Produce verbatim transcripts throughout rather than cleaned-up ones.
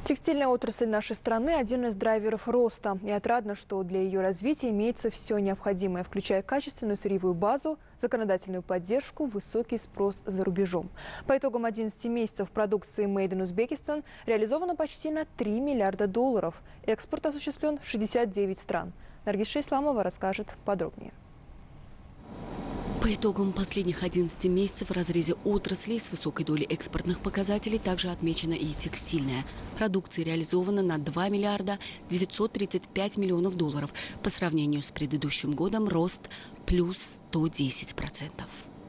Текстильная отрасль нашей страны – один из драйверов роста. И отрадно, что для ее развития имеется все необходимое, включая качественную сырьевую базу, законодательную поддержку, высокий спрос за рубежом. По итогам одиннадцати месяцев продукции Made in Uzbekistan реализовано почти на три миллиарда долларов. Экспорт осуществлен в шестьдесят девять стран. Наргиз Шейсламова расскажет подробнее. По итогам последних одиннадцати месяцев в разрезе отраслей с высокой долей экспортных показателей также отмечена и текстильная. Продукция реализована на два миллиарда девятьсот тридцать пять миллионов долларов. По сравнению с предыдущим годом рост плюс сто десять процентов.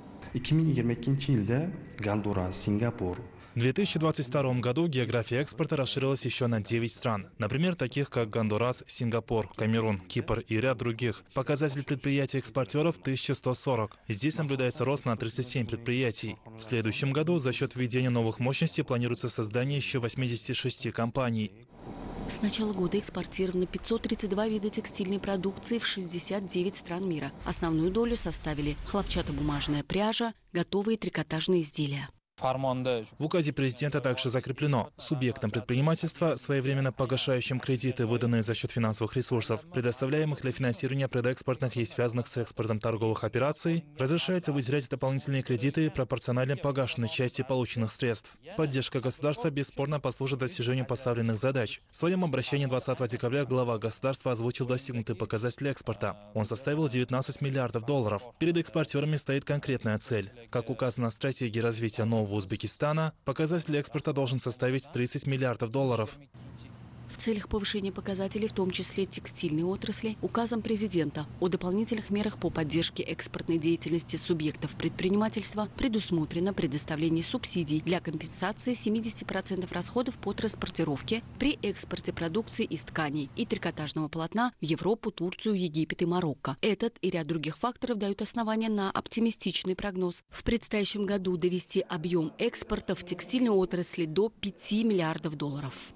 В две тысячи двадцать втором году география экспорта расширилась еще на девять стран. Например, таких как Гондурас, Сингапур, Камерун, Кипр и ряд других. Показатель предприятий-экспортеров – тысяча сто сорок. Здесь наблюдается рост на тридцать семь предприятий. В следующем году за счет введения новых мощностей планируется создание еще восьмидесяти шести компаний. С начала года экспортировано пятьсот тридцать два вида текстильной продукции в шестьдесят девять стран мира. Основную долю составили хлопчатобумажная пряжа, готовые трикотажные изделия. В указе президента также закреплено: субъектам предпринимательства, своевременно погашающим кредиты, выданные за счет финансовых ресурсов, предоставляемых для финансирования предэкспортных и связанных с экспортом торговых операций, разрешается выделять дополнительные кредиты пропорционально погашенной части полученных средств. Поддержка государства бесспорно послужит достижению поставленных задач. В своем обращении двадцатого декабря глава государства озвучил достигнутый показатель экспорта. Он составил девятнадцать миллиардов долларов. Перед экспортерами стоит конкретная цель. Как указано в стратегии развития нового Узбекистана, показатель экспорта должен составить тридцать миллиардов долларов. В целях повышения показателей, в том числе текстильной отрасли, указом президента о дополнительных мерах по поддержке экспортной деятельности субъектов предпринимательства предусмотрено предоставление субсидий для компенсации семидесяти процентов расходов по транспортировке при экспорте продукции из тканей и трикотажного полотна в Европу, Турцию, Египет и Марокко. Этот и ряд других факторов дают основания на оптимистичный прогноз. В предстоящем году довести объем экспорта в текстильной отрасли до пяти миллиардов долларов.